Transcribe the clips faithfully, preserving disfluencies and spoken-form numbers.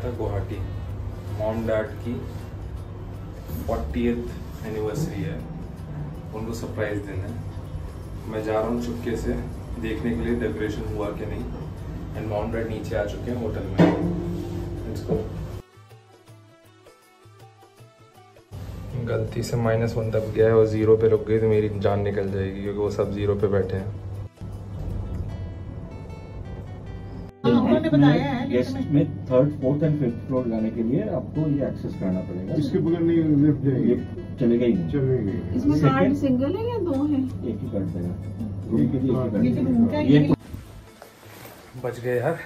था Guwahati, mom dad की fortieth anniversary है, उनको सरप्राइज देना है। मैं जा रहा हूँ चुपके से देखने के लिए डेकोरेशन हुआ कि नहीं, एंड मॉम डैड नीचे आ चुके हैं होटल में। Let's go. गलती से माइनस वन तक गया है और जीरो पे रुक गई तो मेरी जान निकल जाएगी, क्योंकि वो सब जीरो पे बैठे हैं। उन्होंने बताया है गेस्ट में third, fourth and fifth floor जाने के लिए आपको ये एक्सेस करना पड़ेगा। इसके बगल में लिफ्ट जाएगी, लिफ्ट चलेगा ही नहीं। चलेगी। इसमें कार्ड सिंगल है या दो है? एक ही कार्ड देगा, रूम के लिए एक ही कार्ड। ये बच गए यार,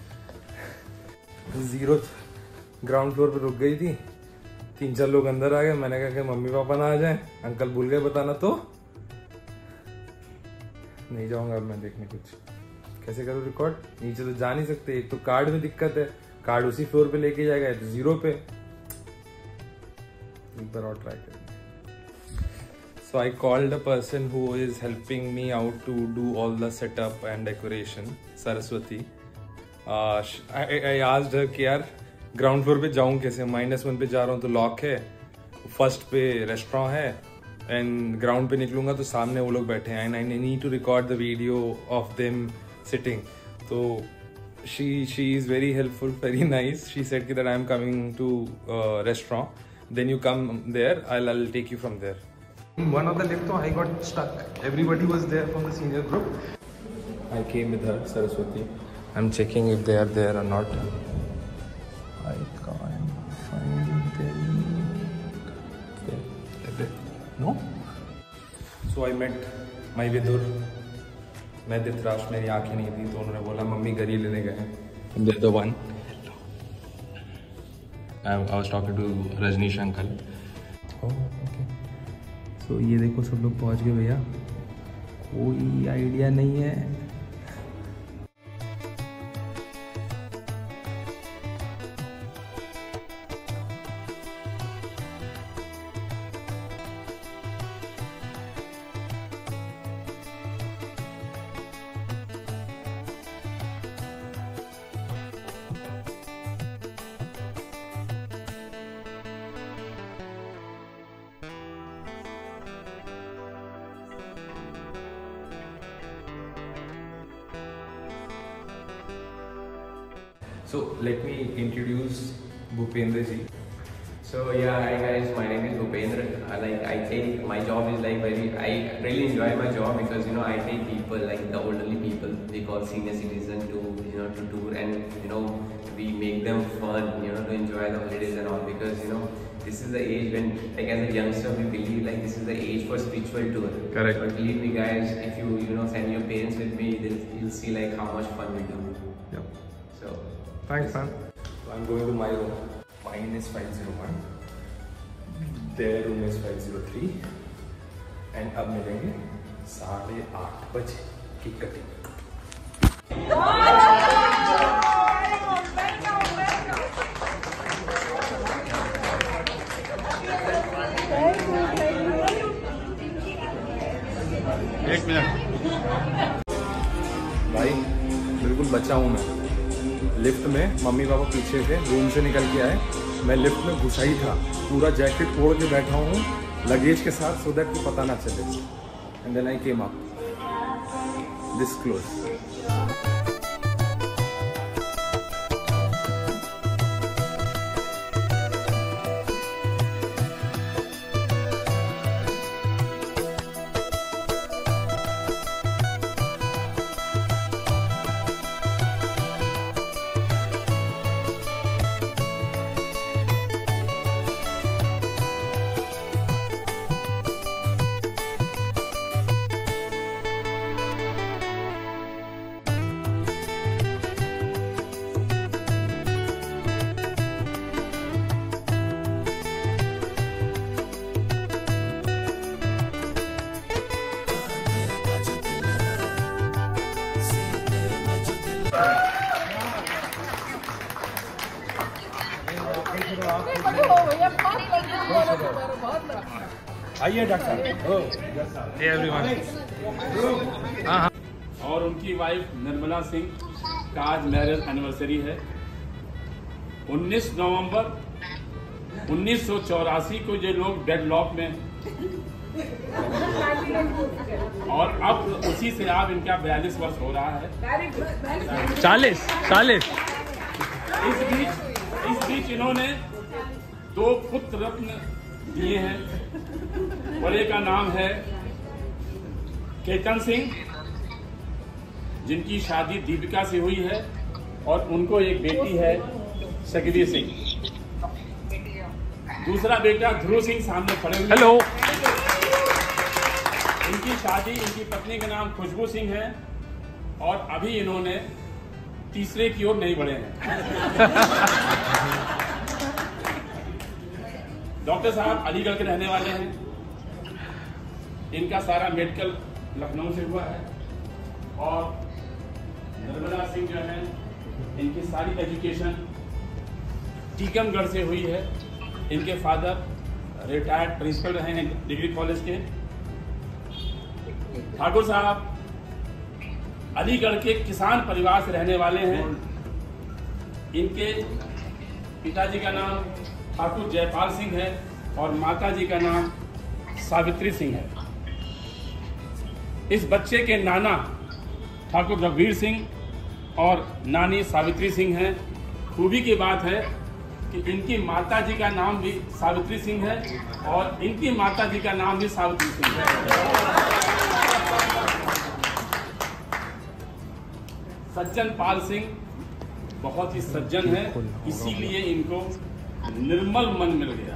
जीरो ग्राउंड फ्लोर पे रुक गई थी, तीन चार लोग अंदर आ गए। मैंने कहा कि मम्मी पापा ना आ जाएं, अंकल भूल गए बताना, तो नहीं जाऊंगा अब मैं देखने। कुछ कैसे करूँ रिकॉर्ड, नीचे तो जा नहीं सकते, एक तो कार्ड में दिक्कत है, कार्ड उसी फ्लोर पे लेके जाएगा तो जीरो पे। एक बार और ट्राई करेंगे। So I called a person who is helping me out to do all the setup and decoration, Saraswati. I asked her कि यार ग्राउंड फ्लोर पे जाऊं कैसे, माइनस वन पे जा रहा हूँ तो लॉक है, फर्स्ट पे रेस्टोरेंट है, एंड ग्राउंड पे निकलूंगा तो सामने वो लोग बैठे हैं, and I need to record the video of them sitting. तो she she is very helpful, very nice. She said कि that I am coming to restaurant, then you come there, I will take you from there. One of the lift, I got stuck. Everybody was there from the senior group. I came with her, Saraswati. I'm checking if they are there or not. I can't find them. Okay. No? So I met my Vidur. मैं धृतराष्ट्र, मेरी आंखें नहीं थी तो उन्होंने बोला mummy गरी लेने गए हैं। They're the one. I was talking to Rajneesh uncle. Oh, okay. So ये देखो सब लोग पहुंच गए भैया, कोई आइडिया नहीं है। So let me introduce Bhupendra ji. So yeah, hi guys, my name is Bhupendra. I like I take my job is like very I really enjoy my job because you know I take people like the elderly people, we call senior citizen, to you know to tour, and you know we make them fun, you know to enjoy the holidays and all, because you know this is the age when like as a youngster we believe like this is the age for spiritual tour. Correct. But believe me guys, if you you know send your parents with me, you'll see like how much fun we do. Yep. So. Thanks, man. So I'm going to my room. Mine is five oh one. Their room is five oh three. And अब मिलेंगे साढ़े आठ बजे की cutting. एक minute भाई बिल्कुल बचा हूँ मैं। लिफ्ट में मम्मी पापा पीछे थे, रूम से निकल के आए, मैं लिफ्ट में घुसा ही था, पूरा जैकेट तोड़ के बैठा हूँ लगेज के साथ, सो दैट कि पता ना चले। And then I came up this close. आइए डॉक्टर। Hey everyone. और उनकी वाइफ निर्मला सिंह का आज मैरिज एनिवर्सरी है। उन्नीस नवंबर उन्नीस सौ चौरासी को ये लोग डेडलॉक में, और अब उसी से आप इनका बयालीस वर्ष हो रहा है। चालीस चालीस इस बीच इस बीच इन्होंने दो पुत्र रत्न दिए हैं। बड़े का नाम है केतन सिंह, जिनकी शादी दीपिका से हुई है, और उनको एक बेटी है सकदी सिंह। दूसरा बेटा ध्रुव सिंह सामने खड़े हुए। हेलो। इनकी शादी, इनकी पत्नी का नाम खुशबू सिंह है, और अभी इन्होंने तीसरे की ओर नहीं बढ़े हैं। डॉक्टर साहब अलीगढ़ के रहने वाले हैं। इनका सारा मेडिकल लखनऊ से हुआ है, और नर्मदा सिंह जो है, इनकी सारी एजुकेशन टीकमगढ़ से हुई है। इनके फादर रिटायर्ड प्रिंसिपल रहे हैं डिग्री कॉलेज के। ठाकुर साहब अलीगढ़ के किसान परिवार से रहने वाले हैं। इनके पिताजी का नाम ठाकुर जयपाल सिंह है, और माताजी का नाम सावित्री सिंह है। इस बच्चे के नाना ठाकुर रघुवीर सिंह और नानी सावित्री सिंह हैं। खूबी की बात है कि इनकी माताजी का नाम भी सावित्री सिंह है, और इनकी माताजी का नाम भी सावित्री सिंह है। सज्जन पाल सिंह बहुत ही सज्जन है, इसीलिए इनको निर्मल मन मिल गया।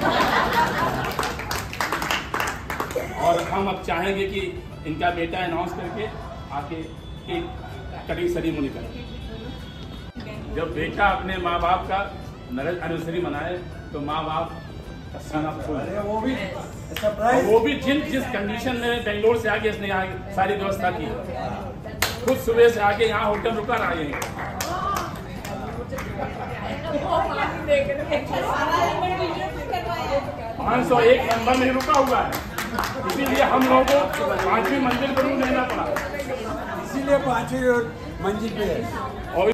और हम अब चाहेंगे कि इनका बेटा अनाउंस करके आके एक कटिंग सेरेमनी करें। जब बेटा अपने माँ बाप का मैरिज एनिवर्सरी मनाए तो माँ बाप का सना फूल, वो भी सरप्राइज, वो भी जिन जिस कंडीशन में बेंगलोर से आके इसने यहाँ सारी व्यवस्था की, खुद सुबह से आके यहाँ होटल रुका रहा है। पाँच सौ एक नंबर में रुका हुआ है, इसीलिए हम लोगों को पांचवी मंजिल पर रूम लेना पड़ा, इसीलिए पांचवी मंजिल पे है। और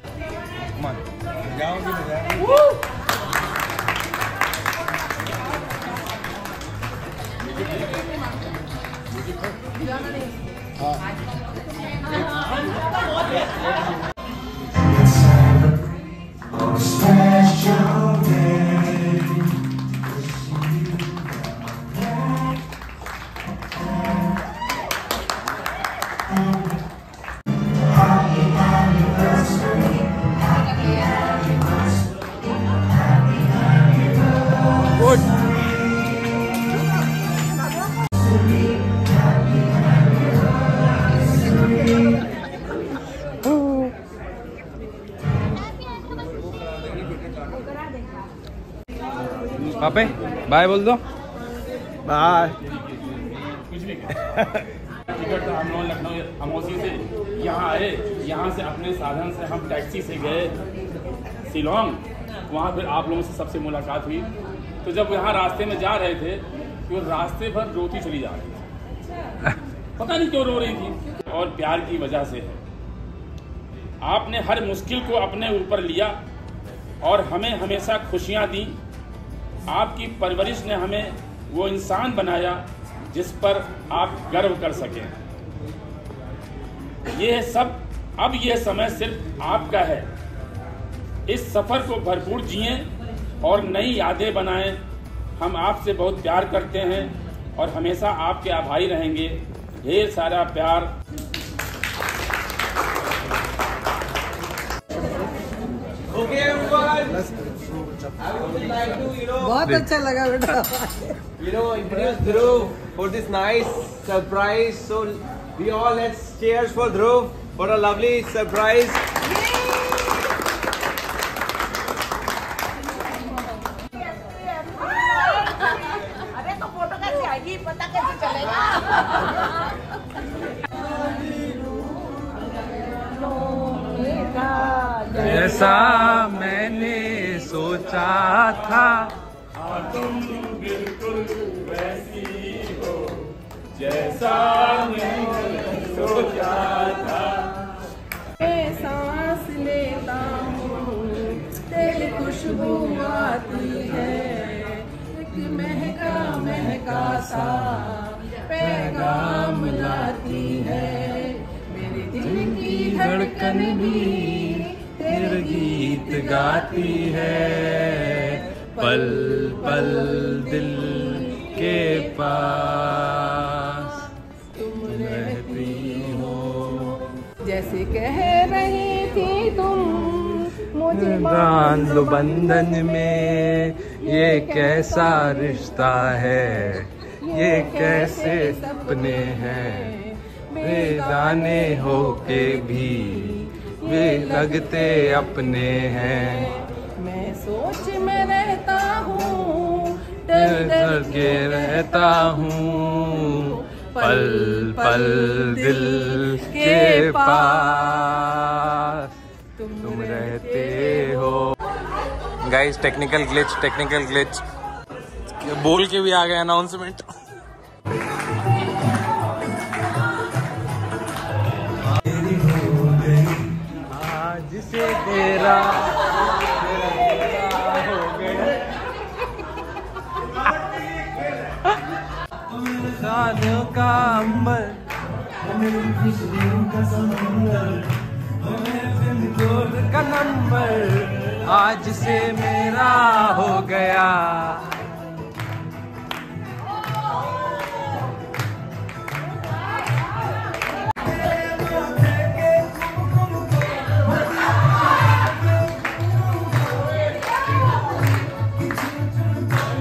पापे बाय बोल दो। बाय। कुछ भी टिकट तो हम लोग लखनऊ अमौसी से यहाँ आए, यहाँ से अपने साधन से हम टैक्सी से गए शिलोंग। वहाँ फिर आप लोगों से सबसे मुलाकात हुई। तो जब यहाँ रास्ते में जा रहे थे तो रास्ते भर रोती चली जा रही थी, पता नहीं क्यों रो रही थी, और प्यार की वजह से है। आपने हर मुश्किल को अपने ऊपर लिया और हमें हमेशा खुशियाँ दी। आपकी परवरिश ने हमें वो इंसान बनाया जिस पर आप गर्व कर सकें। ये सब, अब ये समय सिर्फ आपका है। इस सफर को भरपूर जिएं और नई यादें बनाएं। हम आपसे बहुत प्यार करते हैं और हमेशा आपके आभारी रहेंगे। ढेर सारा प्यार। बहुत अच्छा लगा बेटा। You know, introduce Dhruv for this nice surprise. So we all let's cheers for Dhruv for a lovely surprise. अरे तो फोटो कैसे आएगी, पता कैसे चलेगा? जैसा मैंने सोचा था, तुम बिल्कुल वैसी हो जैसा मैंने सोचा था। सांस लेता हूँ, दिल खुश गाती है, एक महका महका सा पैगाम लाती है। मेरे दिल की धड़कन भी तेरे गीत गाती है, पल पल दिल के पास तुम रहती हो। जैसे कह रही थी तुम मुझे बांध लो बंधन में, ये कैसा रिश्ता है, ये कैसे सपने हैं, बेगाने होके भी वे लगते अपने हैं। मैं सोच में रहता हूँ, डर डर के रहता हूँ, पल पल दिल के पास तुम रहते हो। Guys technical glitch technical glitch बोल के भी आ गए अनाउंसमेंट। आज से तेरा हो गया सालों का अंबर, का नंबर आज से मेरा हो गया।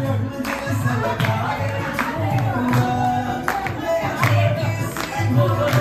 Oh